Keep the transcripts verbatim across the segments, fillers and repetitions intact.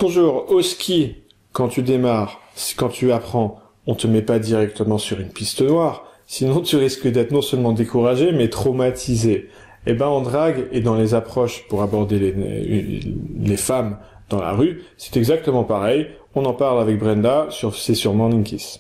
Bonjour, au ski, quand tu démarres, quand tu apprends, on te met pas directement sur une piste noire, sinon tu risques d'être non seulement découragé, mais traumatisé. Eh ben, en drague et dans les approches pour aborder les, les femmes dans la rue, c'est exactement pareil. On en parle avec Brenda, sur, c'est sur Morning Kiss.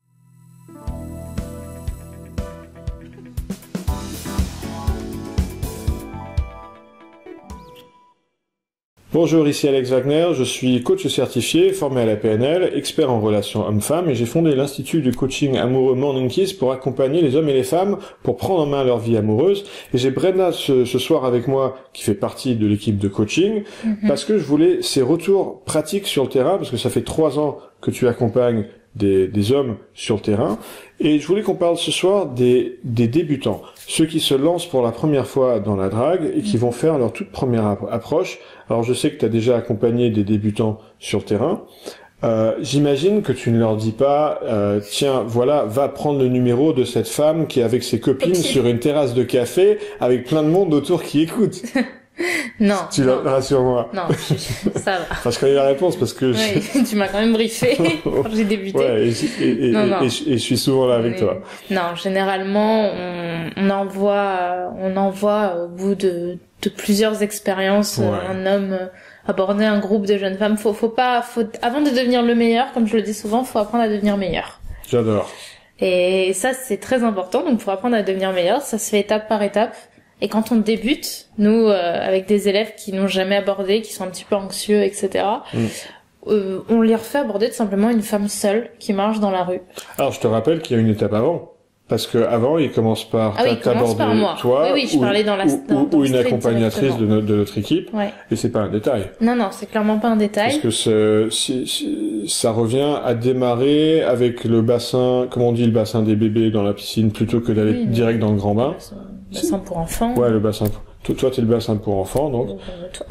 Bonjour, ici Alex Wagner, je suis coach certifié, formé à la P N L, expert en relations hommes-femmes et j'ai fondé l'Institut du coaching amoureux Morning Kiss pour accompagner les hommes et les femmes pour prendre en main leur vie amoureuse. Et j'ai Brenda ce, ce soir avec moi qui fait partie de l'équipe de coaching mm-hmm. parce que je voulais ces retours pratiques sur le terrain parce que ça fait trois ans que tu accompagnes des, des hommes sur le terrain et je voulais qu'on parle ce soir des, des débutants, ceux qui se lancent pour la première fois dans la drague et qui vont faire leur toute première approche. Alors je sais que tu as déjà accompagné des débutants sur le terrain. Euh, j'imagine que tu ne leur dis pas euh, tiens, voilà, va prendre le numéro de cette femme qui est avec ses copines sur une terrasse de café avec plein de monde autour qui écoute. Non. Tu non. rassure-moi. Non, ça va. Enfin, je connais la réponse parce que oui, je... tu m'as quand même briefé quand j'ai débuté. Ouais, et, et, et, non, et, non. et, je, et je suis souvent là avec Mais, toi. Non, généralement, on, on envoie, on envoie au bout de, de plusieurs expériences ouais. un homme aborder un groupe de jeunes femmes. Faut, faut pas, faut, avant de devenir le meilleur, comme je le dis souvent, faut apprendre à devenir meilleur. J'adore. Et ça, c'est très important. Donc, pour apprendre à devenir meilleur, ça se fait étape par étape. Et quand on débute, nous, euh, avec des élèves qui n'ont jamais abordé, qui sont un petit peu anxieux, et cetera, mm. euh, on les refait aborder tout simplement une femme seule qui marche dans la rue. Alors, je te rappelle qu'il y a une étape avant. Parce que avant, il commence par ah oui, t'aborder toi oui, oui, je ou, parlais dans la, dans, ou, dans ou une accompagnatrice de, no, de notre équipe. Ouais. Et c'est pas un détail. Non, non, c'est clairement pas un détail. Parce que c'est, c'est, c'est, ça revient à démarrer avec le bassin, comme on dit, le bassin des bébés dans la piscine plutôt que d'aller oui, direct dans le grand bain. Le bassin pour enfants. Ouais, le bassin pour... Toi, toi, t'es le bassin pour enfants, donc. donc euh, toi.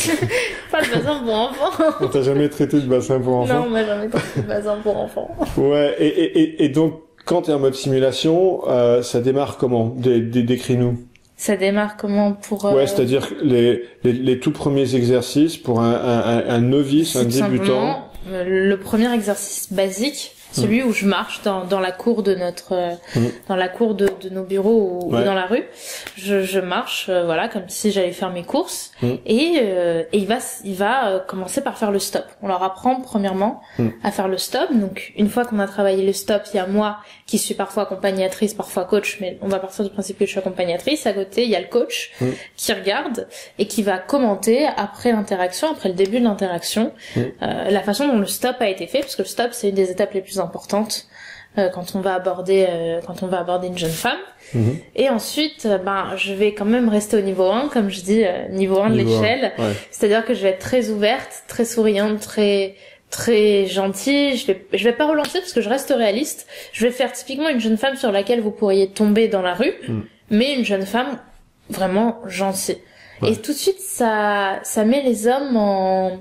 Pas le bassin pour enfants. On t'a jamais traité de bassin pour enfants? Non, on m'a jamais traité de bassin pour enfants. Ouais, et, et, et, et donc, quand t'es en mode simulation, euh, ça démarre comment? Dé, dé, décris-nous. Ça démarre comment pour... Euh... Ouais, c'est-à-dire les, les, les tout premiers exercices pour un, un, un novice, un débutant. Euh, le premier exercice basique, celui mmh. où je marche dans, dans la cour de notre, euh, mmh. dans la cour de, de nos bureaux ou, ouais. ou dans la rue. Je, je marche, euh, voilà, comme si j'allais faire mes courses. Mmh. Et, euh, et il va, il va euh, commencer par faire le stop. On leur apprend premièrement mmh. à faire le stop. Donc, une fois qu'on a travaillé le stop, il y a moi qui suis parfois accompagnatrice, parfois coach, mais on va partir du principe que je suis accompagnatrice. À côté, il y a le coach mmh. qui regarde et qui va commenter après l'interaction, après le début de l'interaction, mmh. euh, la façon dont le stop a été fait, parce que le stop, c'est une des étapes les plus importante euh, quand on va aborder euh, quand on va aborder une jeune femme. Mmh. Et ensuite euh, ben je vais quand même rester au niveau un, comme je dis, euh, niveau un de l'échelle. Ouais. C'est-à-dire que je vais être très ouverte, très souriante, très très gentille. Je vais je vais pas relancer parce que je reste réaliste. Je vais faire typiquement une jeune femme sur laquelle vous pourriez tomber dans la rue, mmh. mais une jeune femme vraiment gentille. Ouais. Et tout de suite ça ça met les hommes en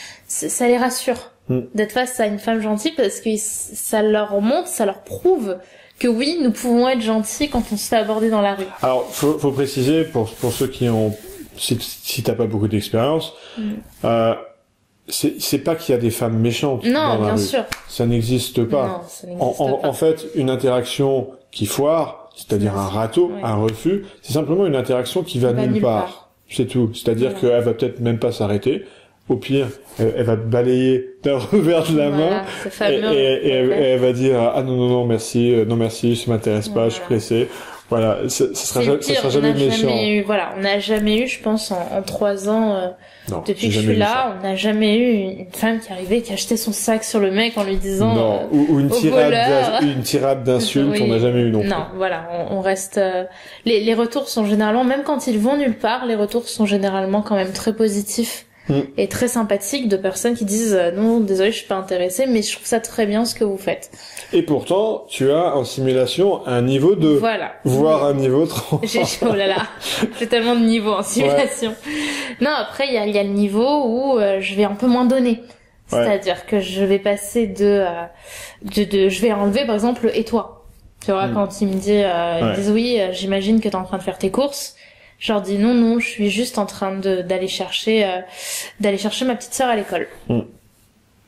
ça les rassure. Mm. D'être face à une femme gentille parce que ça leur montre, ça leur prouve que oui, nous pouvons être gentils quand on se fait aborder dans la rue. Alors, faut, faut préciser pour pour ceux qui ont, si, si t'as pas beaucoup d'expérience, mm. euh, c'est c'est pas qu'il y a des femmes méchantes. Non, dans la bien rue. sûr. Ça n'existe pas. Non, ça n'existe en, en, pas. En fait, une interaction qui foire, c'est-à-dire un râteau, ouais. un refus, c'est simplement une interaction qui va, va nulle part. part. C'est tout. C'est-à-dire voilà. qu'elle va peut-être même pas s'arrêter. Au pire, elle, elle va balayer d'un revers de la voilà, main fameux, et, et, et, elle, et elle va dire ah non non non merci non merci ça m'intéresse voilà. pas je suis pressé. Voilà, ça, ça sera, jamais, ça sera jamais méchant. Jamais eu, voilà, on n'a jamais eu, je pense, en, en trois ans euh, non, depuis que je suis là, on n'a jamais eu une femme qui arrivait qui achetait son sac sur le mec en lui disant non euh, ou, ou une, tirade une tirade d'insultes, oui. on n'a jamais eu non. Non, voilà, on, on reste. Euh, les, les retours sont généralement, même quand ils vont nulle part, les retours sont généralement quand même très positifs. Mm. Et très sympathique de personnes qui disent euh, non désolé je suis pas intéressée mais je trouve ça très bien ce que vous faites. Et pourtant tu as en simulation un niveau deux voilà voire oui. un niveau trois. J'ai oh là là j'ai tellement de niveaux en simulation. Ouais. Non après il y a il y a le niveau où euh, je vais un peu moins donner. C'est-à-dire ouais. que je vais passer de, euh, de de je vais enlever par exemple le et toi. Tu vois mm. quand ils me disent euh, ouais. ils disent oui euh, j'imagine que t'es en train de faire tes courses. Je leur dis non non, je suis juste en train de d'aller chercher euh, d'aller chercher ma petite sœur à l'école. Mm.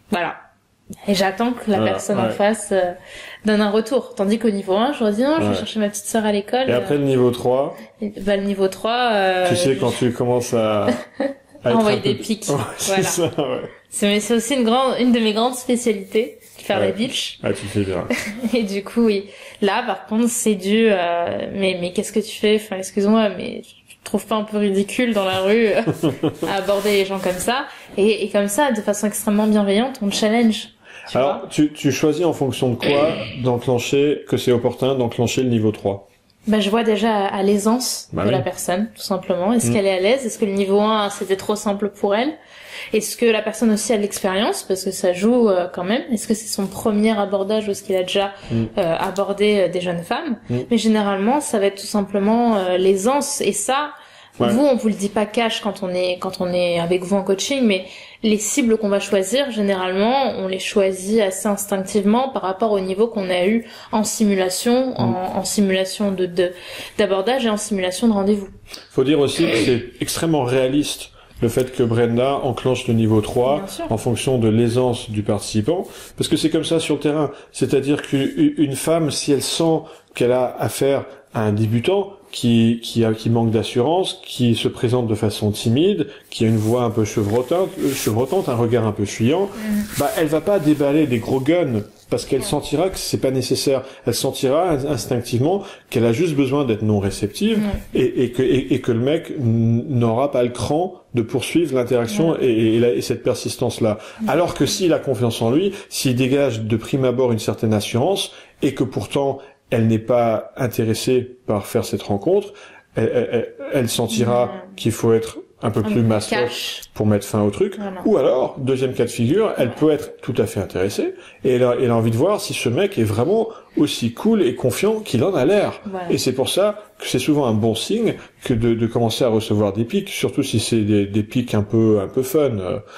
Voilà. Et j'attends que la voilà, personne ouais. en face euh, donne un retour. Tandis qu'au niveau un, je leur dis non, je vais ouais. chercher ma petite sœur à l'école. Et après euh, le niveau trois, et, bah, le niveau trois... Euh, tu sais je... quand tu commences à... à envoyer être un des peu... pics. Ouais, voilà. c'est ça, ouais. C'est, c'est aussi une grande, une de mes grandes spécialités, faire ouais. les bitches. Ah, tu fais bien. Et du coup, oui. Là, par contre, c'est dû, euh, mais, mais qu'est-ce que tu fais? Enfin, excuse-moi, mais tu te trouves pas un peu ridicule dans la rue à aborder les gens comme ça? Et, et comme ça, de façon extrêmement bienveillante, on te challenge. Tu Alors, vois tu, tu choisis en fonction de quoi d'enclencher, que c'est opportun d'enclencher le niveau trois? Bah, je vois déjà à, à l'aisance bah de oui. la personne, tout simplement. Est-ce mmh. qu'elle est à l'aise? Est-ce que le niveau un, c'était trop simple pour elle? Est-ce que la personne aussi a de l'expérience? Parce que ça joue euh, quand même. Est-ce que c'est son premier abordage ou est-ce qu'il a déjà mmh. euh, abordé euh, des jeunes femmes? mmh. Mais généralement, ça va être tout simplement euh, l'aisance. Et ça, ouais. vous, on vous le dit pas cash quand on est quand on est avec vous en coaching, mais les cibles qu'on va choisir, généralement, on les choisit assez instinctivement par rapport au niveau qu'on a eu en simulation, mmh. en, en simulation de, de d'abordage et en simulation de rendez-vous. Faut dire aussi que c'est extrêmement réaliste le fait que Brenda enclenche le niveau trois en fonction de l'aisance du participant, parce que c'est comme ça sur le terrain. C'est-à-dire qu'une femme, si elle sent qu'elle a affaire à un débutant, qui qui a qui manque d'assurance, qui se présente de façon timide, qui a une voix un peu chevrotante, chevrotante, un regard un peu fuyant, mmh. bah elle va pas déballer des gros guns parce qu'elle sentira que c'est pas nécessaire. Elle sentira instinctivement qu'elle a juste besoin d'être non réceptive mmh. et, et que et, et que le mec n'aura pas le cran de poursuivre l'interaction mmh. et, et, et, et cette persistance là. Mmh. Alors que s'il a confiance en lui, s'il dégage de prime abord une certaine assurance et que pourtant elle n'est pas intéressée par faire cette rencontre, elle, elle, elle sentira mmh. qu'il faut être un peu plus mastoc pour mettre fin au truc. Voilà. Ou alors, deuxième cas de figure, elle ouais. peut être tout à fait intéressée et elle a, elle a envie de voir si ce mec est vraiment aussi cool et confiant qu'il en a l'air. Voilà. Et c'est pour ça que c'est souvent un bon signe que de, de commencer à recevoir des pics, surtout si c'est des, des pics un peu un peu fun.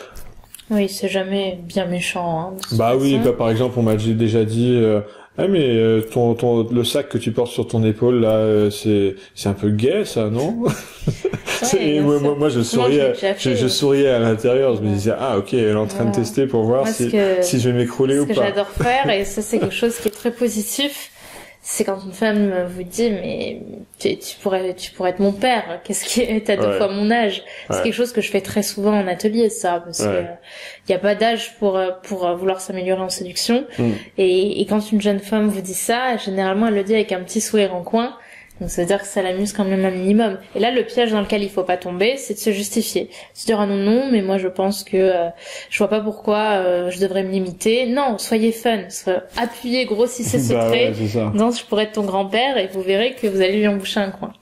Oui, c'est jamais bien méchant. Hein, bah oui, bah, par exemple, on m'a déjà dit... Euh, Ah mais euh, ton ton le sac que tu portes sur ton épaule là euh, c'est c'est un peu gay ça non? Ouais, moi, moi moi je souriais moi, je, je souriais à l'intérieur, je me disais ah OK, elle est en train ouais. de tester pour voir moi, si que, si je vais m'écrouler ou pas. Ce que j'adore faire et ça c'est quelque chose qui est très positif. C'est quand une femme vous dit mais tu, tu pourrais tu pourrais être mon père, qu'est-ce qui est t'as deux ouais. fois mon âge. C'est ouais. quelque chose que je fais très souvent en atelier ça parce ouais. que il euh, y a pas d'âge pour pour vouloir s'améliorer en séduction mm. et, et quand une jeune femme vous dit ça, généralement elle le dit avec un petit sourire en coin. Donc ça veut dire que ça l'amuse quand même un minimum. Et là, le piège dans lequel il faut pas tomber, c'est de se justifier. Se dire ah non non, mais moi je pense que euh, je vois pas pourquoi euh, je devrais me limiter. Non, soyez fun, soyez, appuyez, grossissez ce bah trait. Ouais, non, je pourrais être ton grand-père et vous verrez que vous allez lui emboucher un coin.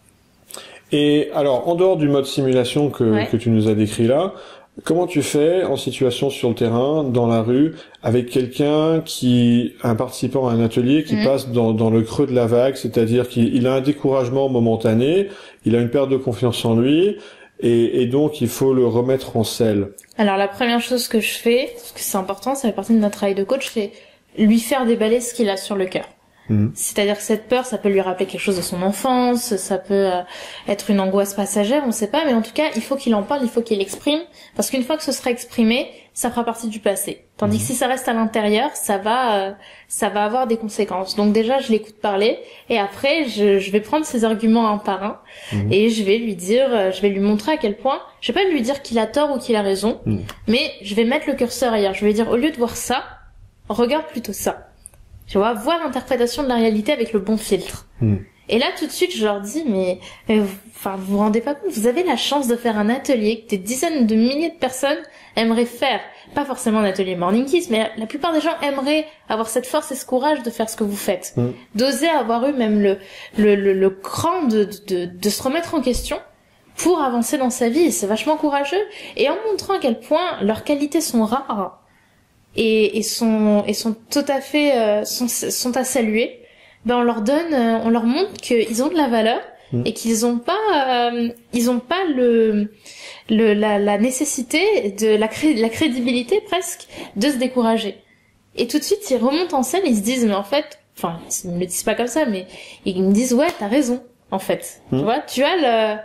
Et alors, en dehors du mode simulation que ouais. que tu nous as décrit là. Comment tu fais en situation sur le terrain, dans la rue, avec quelqu'un qui, un participant à un atelier qui mmh. passe dans, dans le creux de la vague, c'est-à-dire qu'il a un découragement momentané, il a une perte de confiance en lui, et, et donc il faut le remettre en selle. Alors la première chose que je fais, parce que c'est important, ça fait partie de notre travail de coach, c'est lui faire déballer ce qu'il a sur le cœur. Mmh. C'est-à-dire que cette peur, ça peut lui rappeler quelque chose de son enfance, ça peut euh, être une angoisse passagère, on sait pas, mais en tout cas, il faut qu'il en parle, il faut qu'il l'exprime, parce qu'une fois que ce sera exprimé, ça fera partie du passé. Tandis mmh. que si ça reste à l'intérieur, ça va, euh, ça va avoir des conséquences. Donc déjà, je l'écoute parler, et après, je, je vais prendre ses arguments un par un, mmh. et je vais lui dire, euh, je vais lui montrer à quel point, je vais pas lui dire qu'il a tort ou qu'il a raison, mmh. mais je vais mettre le curseur ailleurs. Je vais dire, au lieu de voir ça, regarde plutôt ça. Tu vois, voir l'interprétation de la réalité avec le bon filtre. Mmh. Et là, tout de suite, je leur dis, mais, mais enfin, vous vous rendez pas compte, vous avez la chance de faire un atelier que des dizaines de milliers de personnes aimeraient faire. Pas forcément un atelier Morning Kiss, mais la plupart des gens aimeraient avoir cette force et ce courage de faire ce que vous faites. Mmh. D'oser avoir eu même le, le, le, le cran de, de, de se remettre en question pour avancer dans sa vie. Et c'est vachement courageux. Et en montrant à quel point leurs qualités sont rares, et, et sont et sont tout à fait euh, sont sont à saluer, ben on leur donne euh, on leur montre qu'ils ont de la valeur mmh. et qu'ils ont pas euh, ils ont pas le le la, la nécessité de la cré, la crédibilité presque de se décourager. Et tout de suite ils remontent en scène et ils se disent mais en fait enfin ils me le disent pas comme ça mais ils me disent ouais t'as raison en fait mmh. tu vois tu as le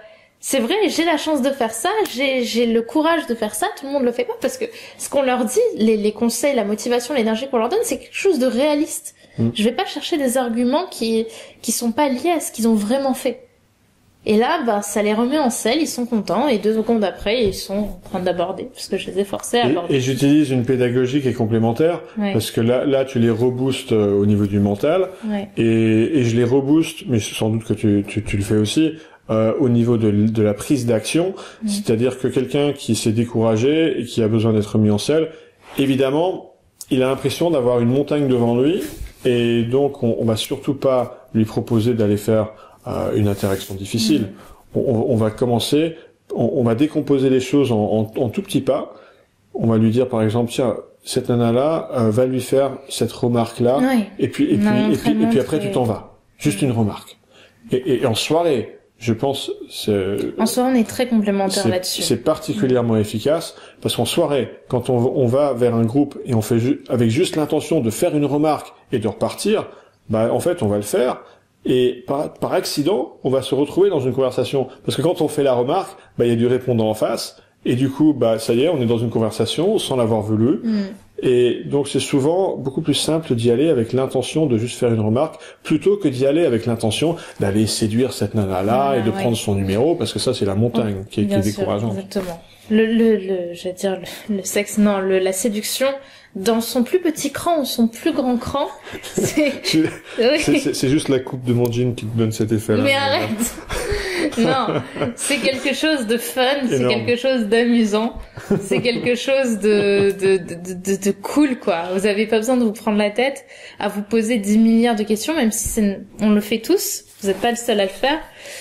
c'est vrai, j'ai la chance de faire ça, j'ai j'ai le courage de faire ça, tout le monde le fait pas parce que ce qu'on leur dit, les les conseils, la motivation, l'énergie qu'on leur donne, c'est quelque chose de réaliste. Mmh. Je vais pas chercher des arguments qui qui sont pas liés à ce qu'ils ont vraiment fait. Et là, bah, ça les remet en selle, ils sont contents, et deux secondes après, ils sont en train d'aborder, parce que je les ai forcés à aborder. Et, et j'utilise une pédagogie qui est complémentaire, ouais. parce que là, là, tu les reboostes euh, au niveau du mental, ouais. et, et je les rebooste, mais sans doute que tu, tu, tu le fais aussi, euh, au niveau de, de la prise d'action, mmh. c'est-à-dire que quelqu'un qui s'est découragé et qui a besoin d'être mis en selle, évidemment, il a l'impression d'avoir une montagne devant lui, et donc on, on va surtout pas lui proposer d'aller faire Euh, une interaction difficile. Mmh. On, on va commencer, on, on va décomposer les choses en, en, en tout petits pas. On va lui dire par exemple, tiens, cette nana-là euh, va lui faire cette remarque-là, oui. et puis et puis non, et puis et puis après très... tu t'en vas. Juste mmh. une remarque. Et, et, et en soirée, je pense, c'est, en soirée on est très complémentaires là-dessus. C'est particulièrement mmh. efficace parce qu'en soirée, quand on, on va vers un groupe et on fait ju- avec juste l'intention de faire une remarque et de repartir, bah en fait on va le faire. Et par, par accident, on va se retrouver dans une conversation. Parce que quand on fait la remarque, bah, il y a du répondant en face. Et du coup, bah, ça y est, on est dans une conversation sans l'avoir voulu. Mm. Et donc, c'est souvent beaucoup plus simple d'y aller avec l'intention de juste faire une remarque, plutôt que d'y aller avec l'intention d'aller séduire cette nana-là ah, et de ouais. prendre son numéro, parce que ça, c'est la montagne oh, qui est, qui est décourageante. Exactement. Le, le, le, je vais dire, le, le sexe, non, le, la séduction, dans son plus petit cran ou son plus grand cran, c'est... oui. c'est, c'est juste la coupe de mon jean qui te donne cet effet-là. Mais arrête. Non, c'est quelque chose de fun, c'est Énorme. quelque chose d'amusant, c'est quelque chose de, de, de, de, de cool, quoi. Vous avez pas besoin de vous prendre la tête à vous poser dix milliards de questions, même si c'est, on le fait tous, vous n'êtes pas le seul à le faire.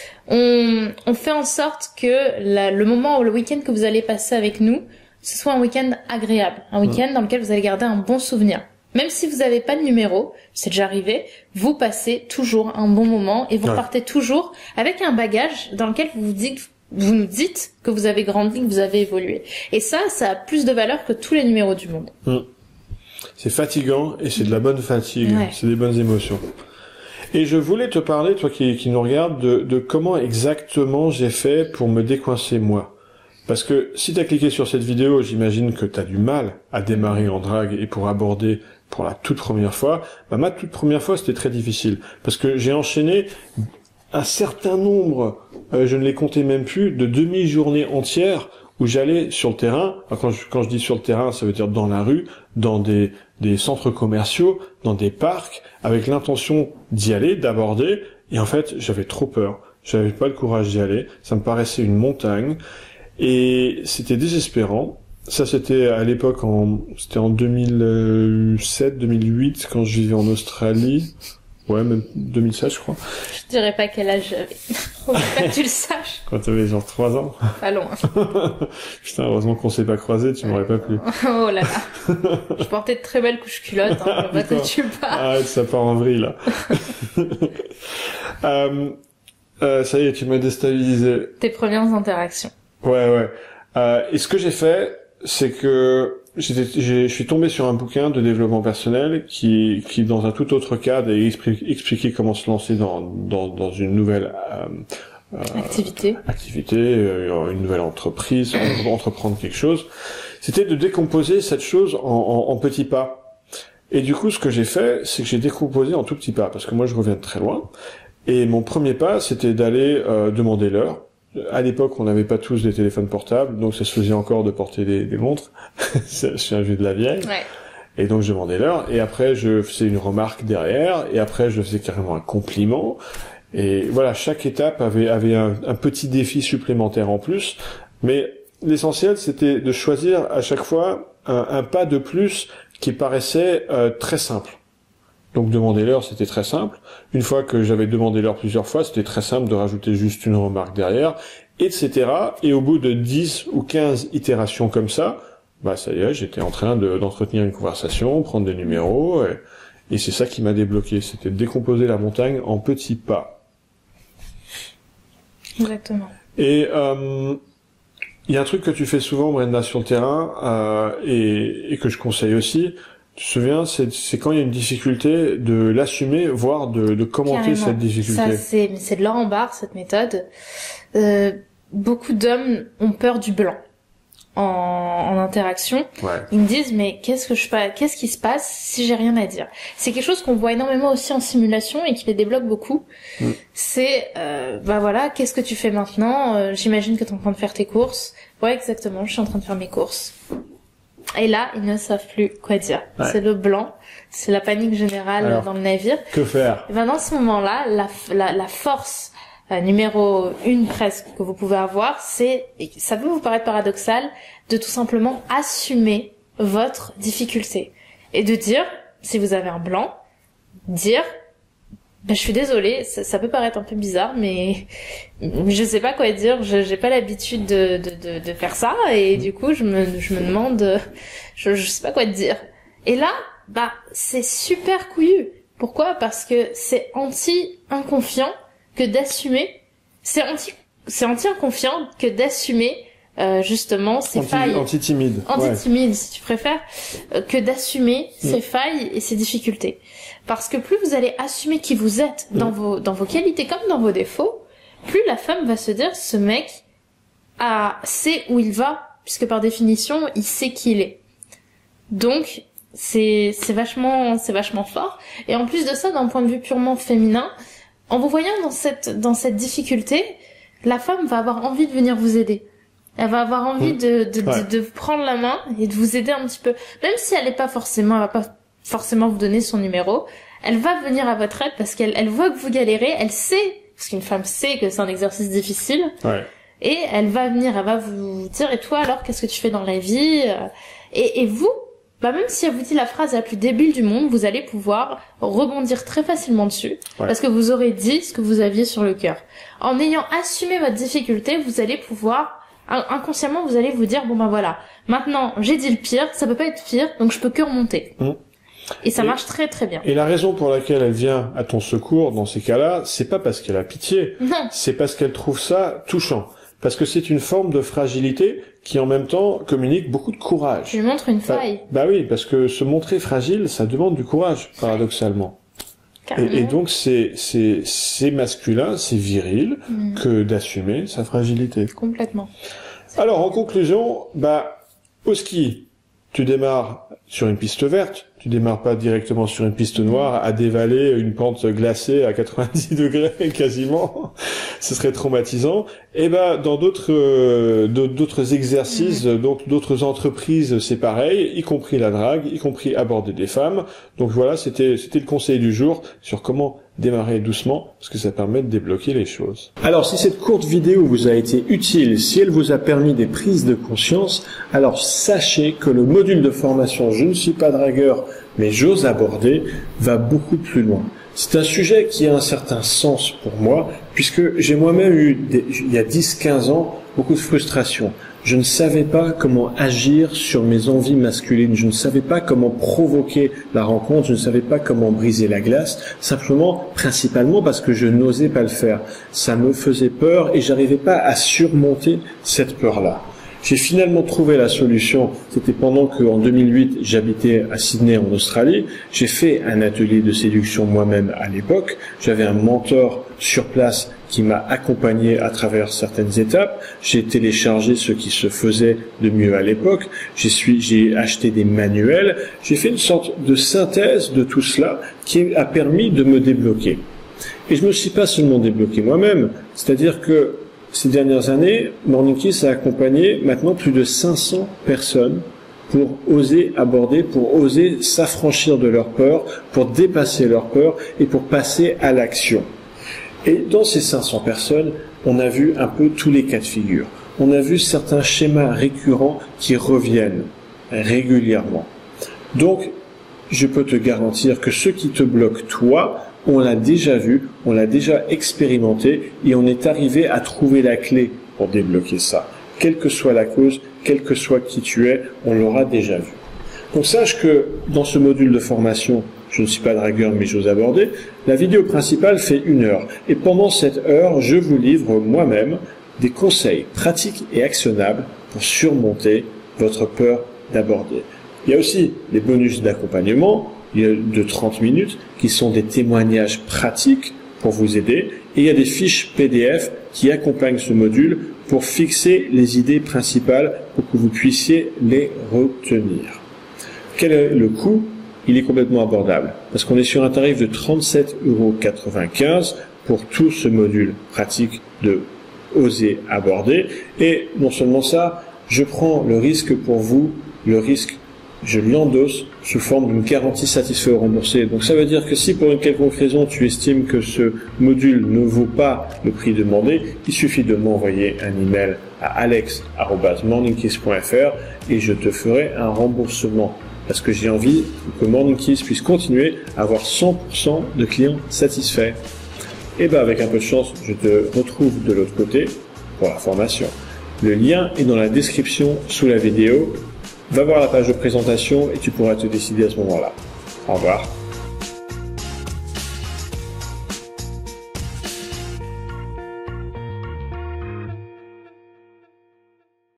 On, on fait en sorte que la, le moment ou le week-end que vous allez passer avec nous, ce soit un week-end agréable, un week-end dans lequel vous allez garder un bon souvenir. Même si vous n'avez pas de numéro, c'est déjà arrivé, vous passez toujours un bon moment et vous ouais. partez toujours avec un bagage dans lequel vous vous dites, vous nous dites que vous avez grandi, que vous avez évolué. Et ça, ça a plus de valeur que tous les numéros du monde. Mmh. C'est fatigant et c'est de la bonne fatigue, ouais. c'est des bonnes émotions. Et je voulais te parler, toi qui, qui nous regardes, de, de comment exactement j'ai fait pour me décoincer moi. Parce que si t'as cliqué sur cette vidéo, j'imagine que t'as du mal à démarrer en drague et pour aborder pour la toute première fois. Bah, ma toute première fois, c'était très difficile. Parce que j'ai enchaîné un certain nombre, euh, je ne les comptais même plus, de demi-journées entières où j'allais sur le terrain. Alors quand je, quand je dis sur le terrain, ça veut dire dans la rue, dans des, des centres commerciaux, dans des parcs, avec l'intention d'y aller, d'aborder. Et en fait, j'avais trop peur. J'avais pas le courage d'y aller. Ça me paraissait une montagne. Et c'était désespérant. Ça, c'était à l'époque, en, c'était en deux mille sept, deux mille huit, quand je vivais en Australie. Ouais, même deux mille sept, je crois. Je dirais pas quel âge j'avais. Faut pas que tu le saches. Quand t'avais genre trois ans. Pas loin. Putain, heureusement qu'on s'est pas croisés, tu m'aurais pas plu. Oh là là. Je portais de très belles couches culottes, hein. Pas que tu pas. Arrête, ça part en vrille, là. euh, euh, ça y est, tu m'as déstabilisé. Tes premières interactions. Ouais, ouais. Euh, et ce que j'ai fait, c'est que j'étais, j'ai, je suis tombé sur un bouquin de développement personnel qui, qui dans un tout autre cadre, et expliquait comment se lancer dans, dans, dans une nouvelle euh, euh, activité, activité, euh, une nouvelle entreprise, entreprendre quelque chose. C'était de décomposer cette chose en, en, en petits pas. Et du coup, ce que j'ai fait, c'est que j'ai décomposé en tout petits pas, parce que moi, je reviens de très loin. Et mon premier pas, c'était d'aller euh, demander l'heure. À l'époque, on n'avait pas tous des téléphones portables, donc ça se faisait encore de porter des, des montres. Je suis un vieux de la vieille. Ouais. Et donc, je demandais l'heure, et après, je faisais une remarque derrière, et après, je faisais carrément un compliment. Et voilà, chaque étape avait, avait un, un petit défi supplémentaire en plus. Mais l'essentiel, c'était de choisir à chaque fois un, un pas de plus qui paraissait euh, très simple. Donc demander l'heure, c'était très simple. Une fois que j'avais demandé l'heure plusieurs fois, c'était très simple de rajouter juste une remarque derrière, et cetera. Et au bout de dix ou quinze itérations comme ça, bah ça y est, j'étais en train de, d'entretenir une conversation, prendre des numéros, et, et c'est ça qui m'a débloqué. C'était de décomposer la montagne en petits pas. Exactement. Et euh, il y a un truc que tu fais souvent, Brenda, sur le terrain, euh, et, et que je conseille aussi. Tu te souviens, c'est, c'est quand il y a une difficulté de l'assumer, voire de, de commenter Carrément. cette difficulté. Ça, c'est, c'est de l'or en barre, cette méthode. Euh, beaucoup d'hommes ont peur du blanc en, en interaction. Ouais. Ils me disent mais qu'est-ce que je qu'est-ce qui se passe si j'ai rien à dire. C'est quelque chose qu'on voit énormément aussi en simulation et qui les débloque beaucoup. Mm. C'est euh, bah voilà, qu'est-ce que tu fais maintenant? euh, J'imagine que tu es en train de faire tes courses. Ouais, exactement, je suis en train de faire mes courses. Et là, ils ne savent plus quoi dire. Ouais. C'est le blanc, c'est la panique générale. Alors, dans le navire. Que faire? Et ben dans ce moment-là, la, la, la force euh, numéro une presque que vous pouvez avoir, c'est, et ça peut vous paraître paradoxal, de tout simplement assumer votre difficulté et de dire, si vous avez un blanc, dire, ben je suis désolée, ça, ça peut paraître un peu bizarre, mais je sais pas quoi dire, je j'ai pas l'habitude de, de de de faire ça et du coup je me je me demande, je je sais pas quoi te dire. Et là, bah c'est super couillu. Pourquoi? Parce que c'est anti-inconfiant que d'assumer, c'est anti c'est anti-inconfiant que d'assumer euh, justement ses anti, failles, anti-timide, anti-timide ouais. si tu préfères, euh, que d'assumer mmh. ses failles et ses difficultés. Parce que plus vous allez assumer qui vous êtes dans mmh. vos dans vos qualités comme dans vos défauts, plus la femme va se dire ce mec a sait où il va puisque par définition il sait qui il est. Donc c'est c'est vachement c'est vachement fort. Et en plus de ça, d'un point de vue purement féminin, en vous voyant dans cette dans cette difficulté, la femme va avoir envie de venir vous aider. Elle va avoir envie mmh. de de, ouais. de de prendre la main et de vous aider un petit peu, même si elle est pas forcément elle va pas forcément vous donner son numéro, elle va venir à votre aide parce qu'elle elle voit que vous galérez, elle sait, parce qu'une femme sait que c'est un exercice difficile, ouais. et elle va venir, elle va vous dire, et toi alors, qu'est-ce que tu fais dans la vie? Et, et vous, bah même si elle vous dit la phrase la plus débile du monde, vous allez pouvoir rebondir très facilement dessus, ouais. parce que vous aurez dit ce que vous aviez sur le cœur. En ayant assumé votre difficulté, vous allez pouvoir, inconsciemment, vous allez vous dire, bon ben voilà, maintenant j'ai dit le pire, ça peut pas être pire, donc je peux que remonter. Mmh. Et ça et, marche très très bien. Et la raison pour laquelle elle vient à ton secours dans ces cas-là, c'est pas parce qu'elle a pitié, non. c'est parce qu'elle trouve ça touchant. Parce que c'est une forme de fragilité qui en même temps communique beaucoup de courage. Tu lui montres une faille. Bah, bah oui, parce que se montrer fragile, ça demande du courage, paradoxalement. Et, et donc c'est c'est c'est masculin, c'est viril mmh. que d'assumer sa fragilité. Complètement. Alors en conclusion, bah au ski, tu démarres sur une piste verte, tu démarres pas directement sur une piste noire à dévaler une pente glacée à quatre-vingt-dix degrés quasiment, ce serait traumatisant. Et ben dans d'autres euh, d'autres exercices, mmh. donc d'autres entreprises, c'est pareil, y compris la drague, y compris aborder des femmes. Donc voilà, c'était c'était le conseil du jour sur comment démarrer doucement, parce que ça permet de débloquer les choses. Alors si cette courte vidéo vous a été utile, si elle vous a permis des prises de conscience, alors sachez que le module de formation Je ne suis pas dragueur, mais j'ose aborder va beaucoup plus loin. C'est un sujet qui a un certain sens pour moi, puisque j'ai moi-même eu, des, il y a dix quinze ans, beaucoup de frustration. Je ne savais pas comment agir sur mes envies masculines, je ne savais pas comment provoquer la rencontre, je ne savais pas comment briser la glace, simplement, principalement parce que je n'osais pas le faire. Ça me faisait peur et j'arrivais pas à surmonter cette peur-là. J'ai finalement trouvé la solution, c'était pendant qu'en deux mille huit, j'habitais à Sydney en Australie. J'ai fait un atelier de séduction moi-même à l'époque. J'avais un mentor sur place qui m'a accompagné à travers certaines étapes. J'ai téléchargé ce qui se faisait de mieux à l'époque. J'ai suis, j'ai acheté des manuels. J'ai fait une sorte de synthèse de tout cela qui a permis de me débloquer. Et je me suis pas seulement débloqué moi-même, c'est-à-dire que ces dernières années, Morning Kiss a accompagné maintenant plus de cinq cents personnes pour oser aborder, pour oser s'affranchir de leur peur, pour dépasser leur peur et pour passer à l'action. Et dans ces cinq cents personnes, on a vu un peu tous les cas de figure. On a vu certains schémas récurrents qui reviennent régulièrement. Donc, je peux te garantir que ce qui te bloque, toi, on l'a déjà vu, on l'a déjà expérimenté et on est arrivé à trouver la clé pour débloquer ça. Quelle que soit la cause, quel que soit qui tu es, on l'aura déjà vu. Donc sache que dans ce module de formation, je ne suis pas dragueur mais j'ose aborder, la vidéo principale fait une heure. Et pendant cette heure, je vous livre moi-même des conseils pratiques et actionnables pour surmonter votre peur d'aborder. Il y a aussi des bonus d'accompagnement de trente minutes qui sont des témoignages pratiques pour vous aider. Et il y a des fiches P D F qui accompagnent ce module pour fixer les idées principales pour que vous puissiez les retenir. Quel est le coût? Il est complètement abordable parce qu'on est sur un tarif de trente-sept euros quatre-vingt-quinze pour tout ce module pratique de Oser aborder. Et non seulement ça, je prends le risque pour vous, le risque, je l'endosse sous forme d'une garantie satisfait ou remboursée. Donc ça veut dire que si pour une quelconque raison tu estimes que ce module ne vaut pas le prix demandé, il suffit de m'envoyer un email à alex arobase morning kiss point f r et je te ferai un remboursement. Parce que j'ai envie que Morning Kiss puisse continuer à avoir cent pour cent de clients satisfaits. Et ben avec un peu de chance, je te retrouve de l'autre côté pour la formation. Le lien est dans la description sous la vidéo. Va voir la page de présentation et tu pourras te décider à ce moment-là. Au revoir.